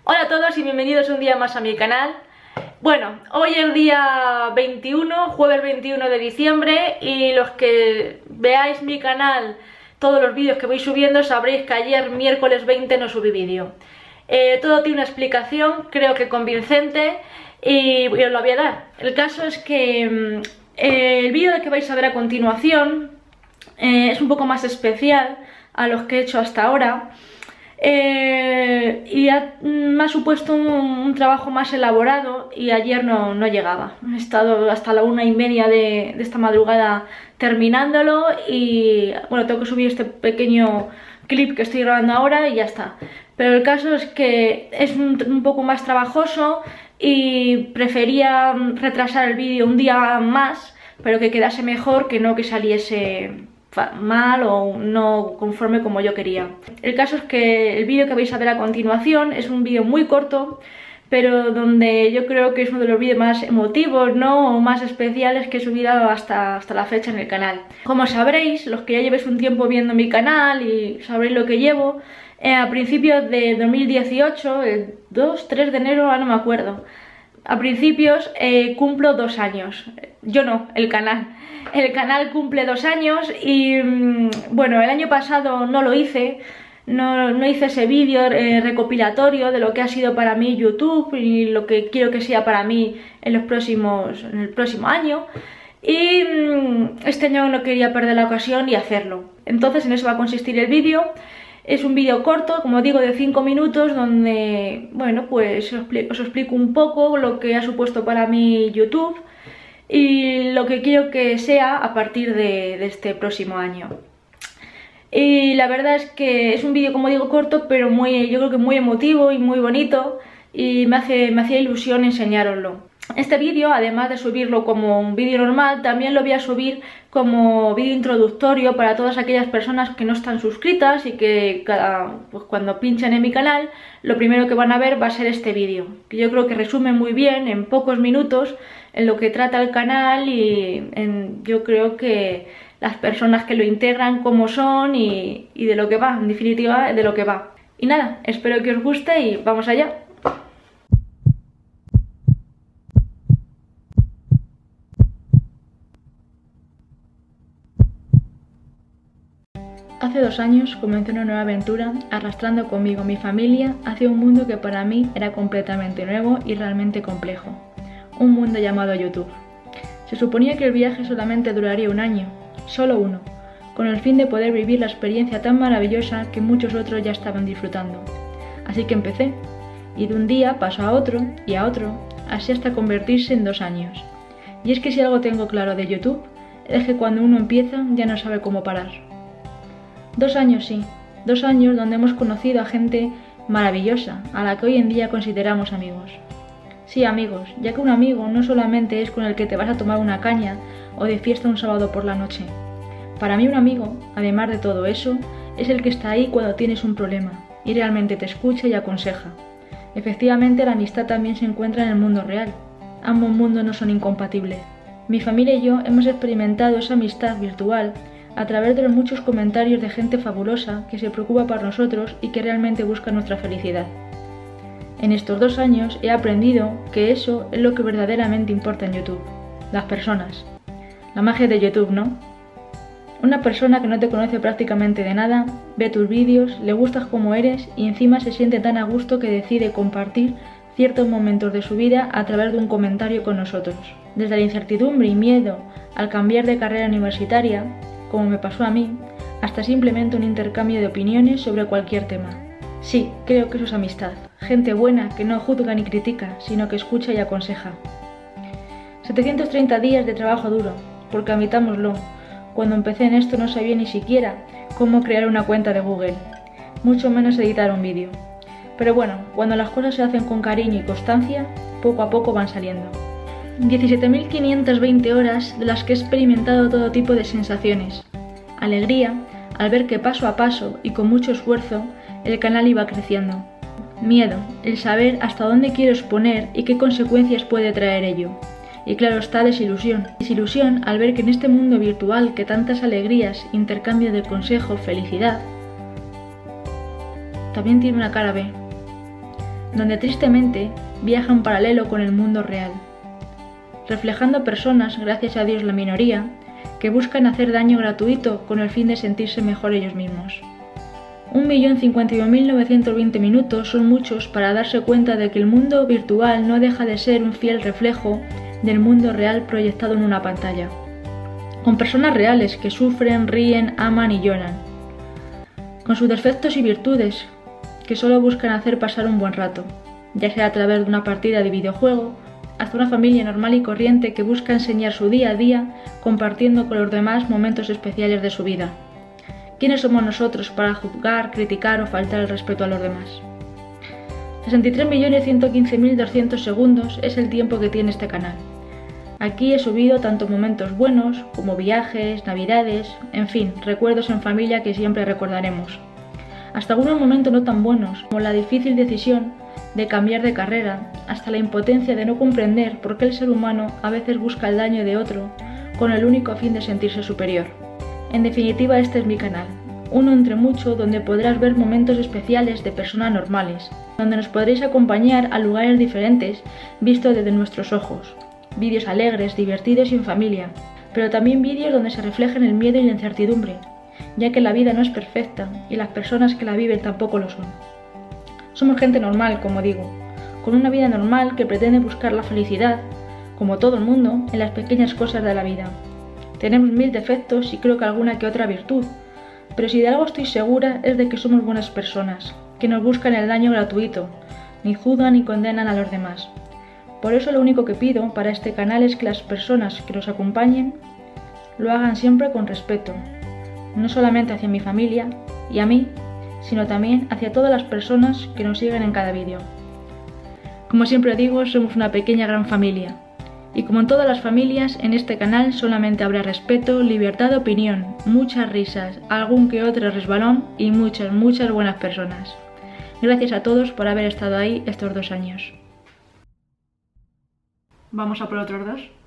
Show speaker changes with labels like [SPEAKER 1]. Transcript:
[SPEAKER 1] Hola a todos y bienvenidos un día más a mi canal. Bueno, hoy es el día 21, jueves 21 de diciembre, y los que veáis mi canal, todos los vídeos que voy subiendo, sabréis que ayer, miércoles 20, no subí vídeo. Todo tiene una explicación, creo que convincente, y os lo voy a dar. El caso es que el vídeo que vais a ver a continuación es un poco más especial a los que he hecho hasta ahora. Me ha supuesto un trabajo más elaborado y ayer no llegaba. He estado hasta la 1:30 de esta madrugada terminándolo y bueno, tengo que subir este pequeño clip que estoy grabando ahora y ya está. Pero el caso es que es un poco más trabajoso y prefería retrasar el vídeo un día más, pero que quedase mejor, que no que saliese mal o no conforme como yo quería. El caso es que el vídeo que vais a ver a continuación es un vídeo muy corto, pero donde yo creo que es uno de los vídeos más emotivos, ¿no? O más especiales que he subido hasta la fecha en el canal. Como sabréis, los que ya llevéis un tiempo viendo mi canal y sabréis lo que llevo, a principios de 2018, el 2-3 de enero, ahora no me acuerdo, a principios cumplo 2 años. Yo no, el canal. El canal cumple 2 años y bueno, el año pasado no lo hice. No hice ese vídeo recopilatorio de lo que ha sido para mí YouTube y lo que quiero que sea para mí en el próximo año. Y este año no quería perder la ocasión y hacerlo. Entonces en eso va a consistir el vídeo. Es un vídeo corto, como digo, de 5 minutos, donde, bueno, pues os explico un poco lo que ha supuesto para mí YouTube y lo que quiero que sea a partir de este próximo año. Y la verdad es que es un vídeo, como digo, corto, pero yo creo que muy emotivo y muy bonito, y me hacía ilusión enseñároslo. Este vídeo, además de subirlo como un vídeo normal, también lo voy a subir como vídeo introductorio para todas aquellas personas que no están suscritas y que pues cuando pinchen en mi canal, lo primero que van a ver va a ser este vídeo, que yo creo que resume muy bien, en pocos minutos, en lo que trata el canal y yo creo que las personas que lo integran, cómo son y de lo que va, en definitiva, de lo que va. Y nada, espero que os guste y vamos allá. Hace 2 años comencé una nueva aventura arrastrando conmigo a mi familia hacia un mundo que para mí era completamente nuevo y realmente complejo. Un mundo llamado YouTube. Se suponía que el viaje solamente duraría 1 año, solo uno, con el fin de poder vivir la experiencia tan maravillosa que muchos otros ya estaban disfrutando. Así que empecé, y de un día pasó a otro y a otro, así hasta convertirse en 2 años. Y es que si algo tengo claro de YouTube, es que cuando uno empieza ya no sabe cómo parar. 2 años sí, 2 años donde hemos conocido a gente maravillosa, a la que hoy en día consideramos amigos. Sí, amigos, ya que un amigo no solamente es con el que te vas a tomar una caña o de fiesta un sábado por la noche. Para mí un amigo, además de todo eso, es el que está ahí cuando tienes un problema y realmente te escucha y aconseja. Efectivamente, la amistad también se encuentra en el mundo real. Ambos mundos no son incompatibles. Mi familia y yo hemos experimentado esa amistad virtual a través de los muchos comentarios de gente fabulosa que se preocupa por nosotros y que realmente busca nuestra felicidad. En estos 2 años he aprendido que eso es lo que verdaderamente importa en YouTube, las personas. La magia de YouTube, ¿no? Una persona que no te conoce prácticamente de nada, ve tus vídeos, le gustas como eres y encima se siente tan a gusto que decide compartir ciertos momentos de su vida a través de un comentario con nosotros. Desde la incertidumbre y miedo al cambiar de carrera universitaria, como me pasó a mí, hasta simplemente un intercambio de opiniones sobre cualquier tema. Sí, creo que eso es amistad. Gente buena que no juzga ni critica, sino que escucha y aconseja. 730 días de trabajo duro, porque admitámoslo, cuando empecé en esto no sabía ni siquiera cómo crear una cuenta de Google, mucho menos editar un vídeo. Pero bueno, cuando las cosas se hacen con cariño y constancia, poco a poco van saliendo. 17.520 horas de las que he experimentado todo tipo de sensaciones. Alegría al ver que paso a paso y con mucho esfuerzo el canal iba creciendo. Miedo, el saber hasta dónde quiero exponer y qué consecuencias puede traer ello. Y claro está, desilusión. Desilusión al ver que en este mundo virtual que tantas alegrías, intercambio de consejos, felicidad, también tiene una cara B. donde tristemente viaja en paralelo con el mundo real, reflejando personas, gracias a Dios la minoría, que buscan hacer daño gratuito con el fin de sentirse mejor ellos mismos. 1.051.920 minutos son muchos para darse cuenta de que el mundo virtual no deja de ser un fiel reflejo del mundo real proyectado en una pantalla, con personas reales que sufren, ríen, aman y lloran, con sus defectos y virtudes, que solo buscan hacer pasar un buen rato, ya sea a través de una partida de videojuego, hasta una familia normal y corriente que busca enseñar su día a día compartiendo con los demás momentos especiales de su vida. ¿Quiénes somos nosotros para juzgar, criticar o faltar el respeto a los demás? 63.115.200 segundos es el tiempo que tiene este canal. Aquí he subido tanto momentos buenos como viajes, navidades, en fin, recuerdos en familia que siempre recordaremos. Hasta algunos momentos no tan buenos, como la difícil decisión de cambiar de carrera, hasta la impotencia de no comprender por qué el ser humano a veces busca el daño de otro con el único fin de sentirse superior. En definitiva, este es mi canal, uno entre muchos donde podrás ver momentos especiales de personas normales, donde nos podréis acompañar a lugares diferentes vistos desde nuestros ojos, vídeos alegres, divertidos y en familia, pero también vídeos donde se reflejan el miedo y la incertidumbre, ya que la vida no es perfecta y las personas que la viven tampoco lo son. Somos gente normal, como digo, con una vida normal que pretende buscar la felicidad, como todo el mundo, en las pequeñas cosas de la vida. Tenemos 1000 defectos y creo que alguna que otra virtud, pero si de algo estoy segura es de que somos buenas personas, que no buscan el daño gratuito, ni juzgan ni condenan a los demás. Por eso lo único que pido para este canal es que las personas que nos acompañen lo hagan siempre con respeto, no solamente hacia mi familia y a mí, sino también hacia todas las personas que nos siguen en cada vídeo. Como siempre digo, somos una pequeña gran familia. Y como en todas las familias, en este canal solamente habrá respeto, libertad de opinión, muchas risas, algún que otro resbalón y muchas buenas personas. Gracias a todos por haber estado ahí estos 2 años. ¿Vamos a por otros 2?